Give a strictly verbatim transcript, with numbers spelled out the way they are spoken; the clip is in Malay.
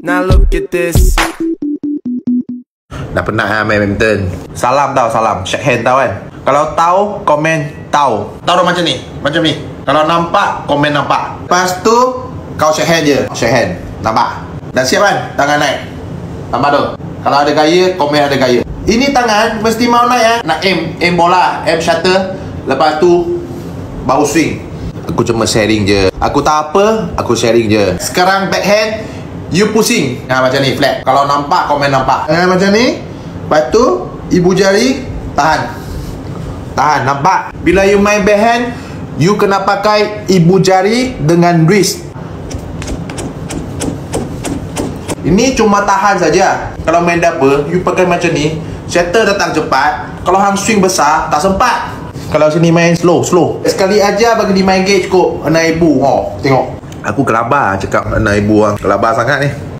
Now look at this. Dah penat lah main badminton. Salam tau, salam. Shake hand tau kan. Kalau tahu, komen tahu. Tahu dah macam ni, macam ni. Kalau nampak, komen nampak. Lepas tu, kau shake hand je. Shake hand, nampak. Dah siap kan? Tangan naik. Nampak tu. Kalau ada gaya, komen ada gaya. Ini tangan mesti mau naik ya. Nak aim, aim bola, aim shutter. Lepas tu, baru swing. Aku cuma sharing je. Aku tak apa, aku sharing je. Sekarang backhand, you pusing. Ha, macam ni, flat. Kalau nampak, komen nampak. Ha, macam ni. Lepas tu, ibu jari, tahan. Tahan, nampak? Bila you main backhand, you kena pakai ibu jari dengan wrist. Ini cuma tahan saja. Kalau main double, you pakai macam ni. Setter datang cepat. Kalau hang swing besar, tak sempat. Kalau sini main slow, slow. Sekali aja bagi di main gauge cukup. Enam ribu. Oh, tengok. Aku kelabar cakap enam ribu orang. Kelabar sangat ni.